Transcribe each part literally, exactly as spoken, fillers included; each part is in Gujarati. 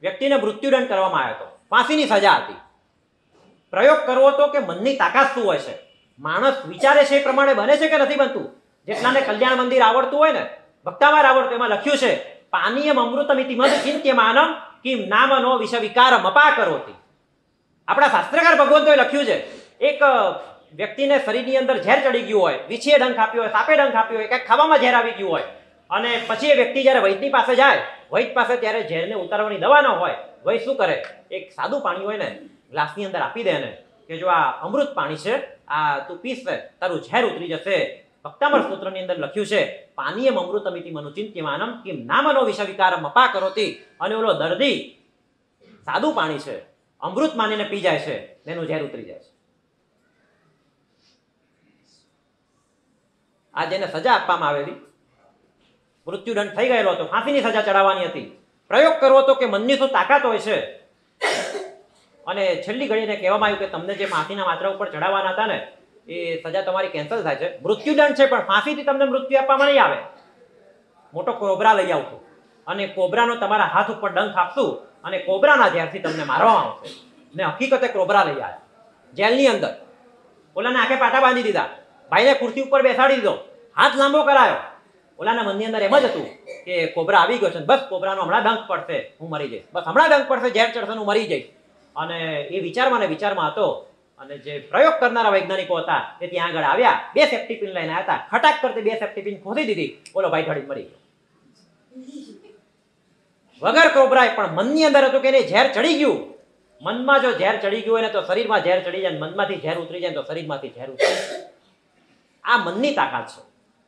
વ્યક્તિને મૃત્યુદંડ કરવામાં આવ્યો હતો, ફાંસીની સજા હતી. પ્રયોગ કરવો હતો કે મનની તાકાત શું હોય છે, માણસ વિચારે છે એ પ્રમાણે બને છે કે નથી બનતું. જેટલાને કલ્યાણ મંદિર આવડતું હોય ને, ભક્તાવાર આવડતું, એમાં લખ્યું છે પાનીયમ અમૃતમિતિ મદ ચિંત્યમાનમ કિમ નામનો વિષ વિકારમ અપા કરોતિ. આપણા શાસ્ત્રકાર ભગવંતોએ લખ્યું છે એક વ્યક્તિને શરીરની અંદર ઝેર ચડી ગયું હોય, વીછીએ ડંખ આપ્યો હોય, સાપે ડંખ આપ્યો હોય, કંઈક ખાવામાં ઝેર આવી ગયું હોય, અને પછી એ વ્યક્તિ જ્યારે વૈદ્યની પાસે જાય, વૈદ્ય પાસે ત્યારે ઝેરને ઉતારવાની દવા ન હોય, વૈદ્ય શું કરે, એક સાદું પાણી હોય ને ગ્લાસની અંદર આપી દે ને કે જો આ અમૃત પાણી છે, આ તું પીશ તારું ઝેર ઉતરી જશે. ભક્તામર સ્તોત્રની અંદર લખ્યું છે પાનીયમ અમૃતમિતિ મનુ ચિંત્યમાનમ કિમ નામનો વિષ વિકારમ અપા કરોતિ. અને ઓલો દર્દી સાદું પાણી છે અમૃત માનીને પી જાય છે, એનું ઝેર ઉતરી જાય છે. આ જેને સજા આપવામાં આવેલી, મૃત્યુદંડ થઈ ગયેલો હતો, ફાંસીની સજા ચડાવવાની હતી. પ્રયોગ કરવો હતો કે મનની શું તાકાત હોય છે. અને છેલ્લી ઘડીને કહેવામાં આવ્યું કે તમને જે ફાંસીના માત્રા ઉપર ચડાવવાના હતા ને એ સજા તમારી કેન્સલ થાય છે. મૃત્યુદંડ છે પણ ફાંસીથી તમને મૃત્યુ આપવામાં નહીં આવે. મોટો કોબરા લઈ આવશું અને કોબરાનો તમારા હાથ ઉપર ડંખ આપશું અને કોબરાના ઝેરથી તમને મારવામાં આવશે. ને હકીકતે કોબરા લઈ આવ્યા જેલની અંદર, ઓલાને આંખે પાટા બાંધી દીધા, ભાઈને ખુરશી ઉપર બેસાડી દીધો, હાથ લાંબો કરાયો. ઓલાના મનની અંદર એમ જ હતું કે કોબરા આવી ગયો છે, બસ કોબરાનો હમણાં ડંખ પડશે, હું મરી જઈશ, બસ હમણાં ડંખ પડશે, ઝેર ચડશે, હું મરી જઈશ. અને એ વિચારમાં ને વિચારમાં હતો. અને જે પ્રયોગ કરનારા વૈજ્ઞાનિકો હતા એ ત્યાં આગળ આવ્યા, બે સેફ્ટી પિન લઈને આવ્યા હતા, ખટાક કરતી બે સેફ્ટી પિન ખોદી દીધી, ઓલો ભાઈ ઢળી મરી ગયો વગર કોબરાય. પણ મનની અંદર હતું કે એને ઝેર ચડી ગયું. મનમાં જો ઝેર ચડી ગયું હોય ને તો શરીરમાં ઝેર ચડી જાય, મનમાંથી ઝેર ઉતરી જાય તો શરીરમાંથી ઝેર ઉતરી જાય. આ મનની તાકાત છે.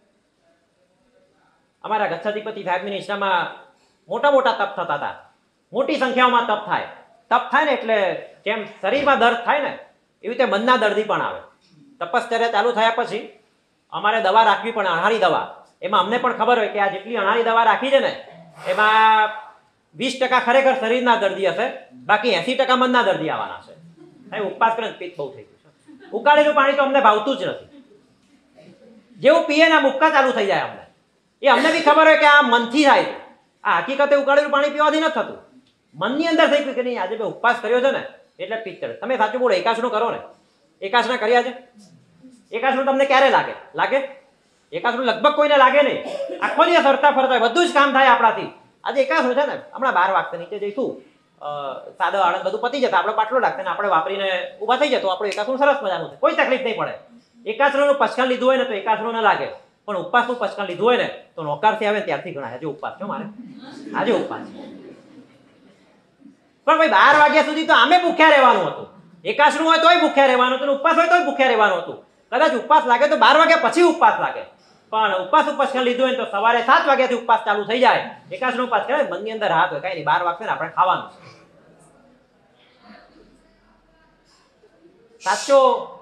અમારા ગચ્છાધિપતિ સાહેબની નિષ્ઠામાં મોટા મોટા તપ થતા હતા, મોટી સંખ્યાઓમાં તપ થાય. તપ થાય ને એટલે જેમ શરીરમાં દર્દ થાય ને એવી રીતે મનના દર્દી પણ આવે. તપશ્ચર્યા ચાલુ થયા પછી અમારે દવા રાખવી પણ અણારી દવા. એમાં અમને પણ ખબર હોય કે આ જેટલી અણારી દવા રાખી છે ને એમાં વીસ ટકા ખરેખર શરીરના દર્દી હશે, બાકી એસી ટકા મનના દર્દી આવવાના છે. સાહેબ ઉપવાસ કરે પિત્ત બહુ થઈ ગયું છે. ઉકાળેલું પાણી તો અમને ભાવતું જ નથી. જેવું પીએ ને આ મુક્કા ચાલુ થઈ જાય અમને. એ અમને બી ખબર હોય કે આ મનથી થાય છે. આ હકીકતે ઉકાળેલું પાણી પીવાથી નથી થતું, મનની અંદર થઈ ગયું કે નહીં આજે મેં ઉપવાસ કર્યો છે ને એટલે પિત્ત ચડે. તમે સાચું બોલો, એકાસનો કરો ને, એકાસના કર્યા છે? એકાસનું તમને ક્યારે લાગે? લાગે એકાસનું લગભગ કોઈને લાગે નહીં. આખો દિવસ ફરતા ફરતા બધું જ કામ થાય આપણાથી. આજે એકાસનું છે ને, હમણાં બાર વાગતા નીચે જઈશું, સાદા આળંદ બધું પતી જતા, આપણે પાટલો લાગતા ને આપણે વાપરીને ઊભા થઈ જતો, આપણું એકાસનું સરસ મજાનું છે, કોઈ તકલીફ નહીં પડે. એકાસનું પચકાન લીધું હોય ને તો એકાસનું ના લાગે, પણ ઉપવાસનું પચકાન લીધું હોય ને તો નોકારથી આવે ને ત્યારથી ગણાય આજે ઉપવાસ છે મારે, આજે ઉપવાસ. પણ ભાઈ બાર વાગ્યા સુધી તો આમે ભૂખ્યા રહેવાનું હતું. એકાસનું હોય તોય ભૂખ્યા રહેવાનું હતું, ઉપવાસ હોય તોય ભૂખ્યા રહેવાનું હતું. કદાચ ઉપવાસ લાગે તો બાર વાગ્યા પછી ઉપવાસ લાગે, પણ ઉપવાસ ઉપવાસ લીધું હોય તો સવારે સાત વાગ્યાથી ઉપવાસ ચાલુ થઈ જાય. એકાસનો ઉપવાસ કરે મનની અંદર હાથ હોય, કઈ નહીં, બાર વાગશે ને આપણે ખાવાનું. સાચો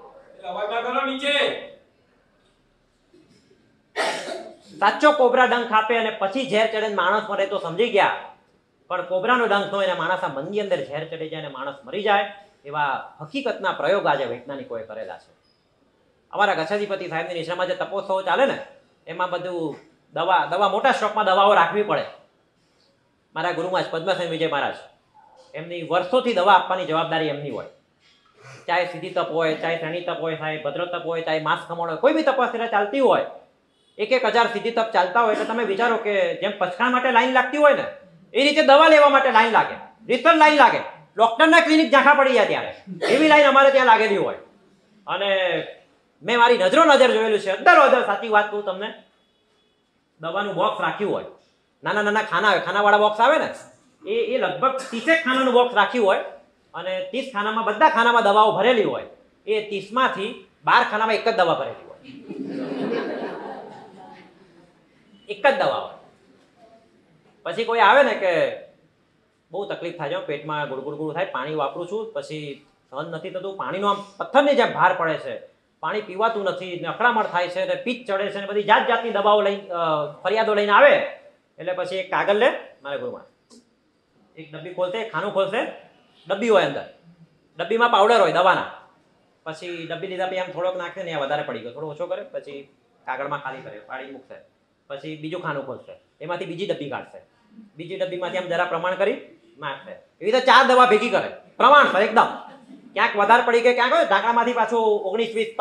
સાચો કોબરા ડંખ આપે અને પછી ઝેર ચડે માણસ મરે તો સમજી ગયા, પણ કોબરાનો ડંખ હોય ને માણસના મનની અંદર ઝેર ચડી જાય અને માણસ મરી જાય, એવા હકીકતના પ્રયોગ આજે વૈજ્ઞાનિકોએ કરેલા છે. અમારા ગચ્છાધિપતિ સાહેબની નિશામાં જે તપોત્સવ ચાલે ને એમાં બધું દવા દવા મોટા સ્ટોકમાં દવાઓ રાખવી પડે. મારા ગુરુમાં પદ્મસેન વિજય મહારાજ, એમની વર્ષોથી દવા આપવાની જવાબદારી એમની હોય. ચાહે સીધી તપ હોય, ચાહે શ્રેણી તપ હોય, ચાહે ભદ્ર તપ હોય, ચાહે માસ ખમણ હોય, કોઈ બી તપસ્યા ચાલતી હોય, એક એક હજાર સીધી તપ ચાલતા હોય, એટલે તમે વિચારો કે જેમ પચકાણ માટે લાઈન લાગતી હોય ને એ રીતે દવા લેવા માટે લાઈન લાગે, રિસર્ચ લાઈન લાગે, ડોક્ટરના ક્લિનિક ઝાંખા પડી જાય ત્યારે એવી લાઈન અમારે ત્યાં લાગેલી હોય. અને મેં મારી નજરો નજર જોયેલું છે, અદર અદર સાચી વાત કહું તમને, દવાનું બોક્સ રાખ્યું હોય, નાના નાના ખાના હોય, ખાનાવાળા બોક્સ આવે ને એ એ લગભગ ત્રીસેક ખાનાનું બોક્સ રાખ્યું હોય અને ત્રીસ ખાનામાં બધા ખાનામાં દવાઓ ભરેલી હોય. એ ત્રીસમાંથી બાર ખાનામાં એક જ દવા ભરેલી હોય, એક જ દવા હોય. પછી કોઈ આવે ને કે બહુ તકલીફ થાય છે, પેટમાં ગુડગુડ ગુડ થાય, પાણી વાપરું છું પછી સહન નથી થતું, પાણીનો આમ પથ્થરની જેમ ભાર પડે છે, પાણી પીવાતું નથી, અકળામણ થાય છે, ને પિત્ત ચડે છે, ને બધી જાત જાતની દવાઓ લઈ ફરિયાદો લઈને આવે. એટલે પછી એક કાગળ લે મારે ગુરુમાં, એક ડબ્બી ખોલશે, ખાનું ખોલશે, ડબ્બી હોય અંદર, ડબ્બીમાં પાવડર હોય દવાના, પછી ડબ્બી લીધા પછી આમ થોડોક નાખે ને વધારે પડી ગયો, થોડો ઓછો કરે, પછી કાગળમાં ખાલી કરે, પાડી મૂકશે, પછી બીજું ખાનું ખોલશે, એમાંથી બીજી ડબ્બી કાઢશે, બીજી ડબ્બીમાંથી આમ જરા પ્રમાણ કરી નાખે. એવી રીતે ચાર દવા ભેગી કરે પ્રમાણસર એકદમ. ક્યાંક વધારે પડી ગઈ, ક્યાંક ઢાંકણામાંથી પાછું ઓગણીસ વીસ